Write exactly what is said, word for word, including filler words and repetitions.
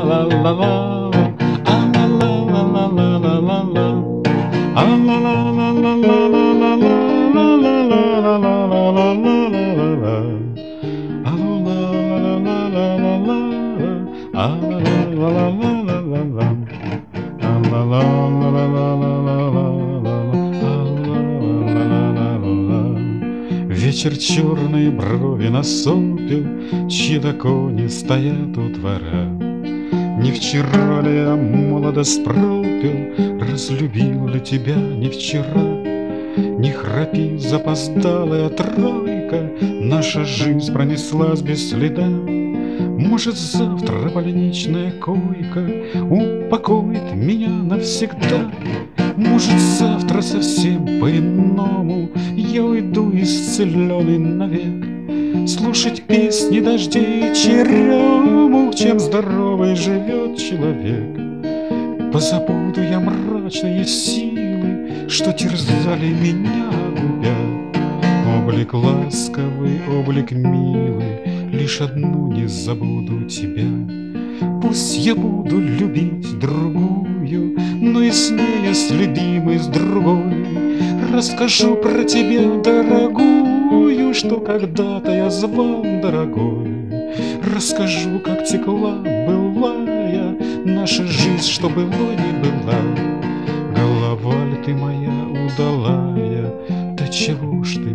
ла-ла-ла-ла-ла-ла, а-ла-ла-ла-ла-ла-ла-ла, а-ла-ла-ла-ла-ла-ла-ла-ла-ла-ла-ла-ла-ла-ла-ла, а-ла-ла-ла-ла-ла-ла-ла-ла, а-ла-ла-ла-ла-ла-ла-ла, а-ла-ла-ла-ла-ла-ла-ла-ла-ла-ла-ла. Вечер черные брови насупил, чьи-то кони стоят у двора. Не вчера ли я молодость пропил, разлюбил ли тебя не вчера? Не храпи, запоздалая тройка, наша жизнь пронеслась без следа. Может, завтра больничная койка упокоит меня навсегда. Может, завтра совсем по-иному я уйду исцеленный навек, слушать песни дождей и черемух, чем здоровый живет человек. Позабуду я мрачные силы, что терзали меня губя. Облик ласковый, облик милый, лишь одну не забуду тебя. Пусть я буду любить другую, но и с ней, с любимой, с другой расскажу про тебя, дорогую, что когда-то я звал дорогой. Расскажу, как текла былая наша жизнь, что было не была. Голова ли ты моя удалая, да чего ж ты